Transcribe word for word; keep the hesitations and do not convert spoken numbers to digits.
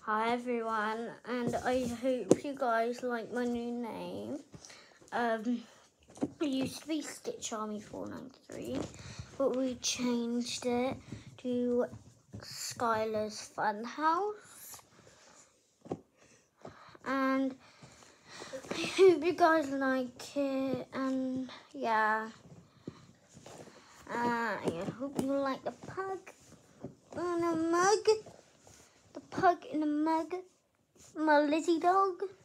Hi everyone, and I hope you guys like my new name. Um, it used to be Stitch Army four ninety-three, but we changed it to Skylar's Funhouse. And I hope you guys like it, and yeah. Uh, I hope you like the pug in a mug. The pug in a mug. My Lizzie dog.